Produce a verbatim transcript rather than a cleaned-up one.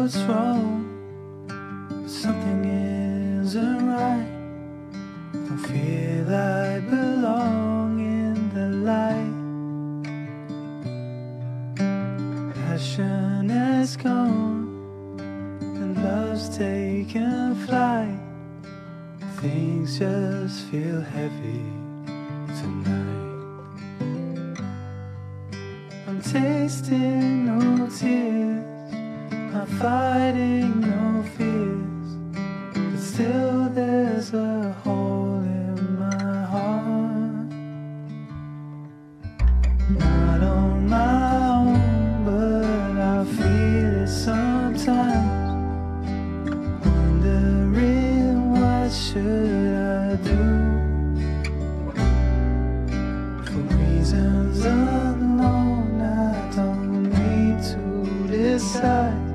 what's wrong, something isn't right. Don't feel I belong in the light. Passion has gone and love's taken flight. Things just feel heavy tonight. I'm tasting no tears, I'm fighting no fears, but still there's a hole in my heart. Not on my own, but I feel it sometimes. Wondering what should I do, for reasons unknown. I don't need to decide.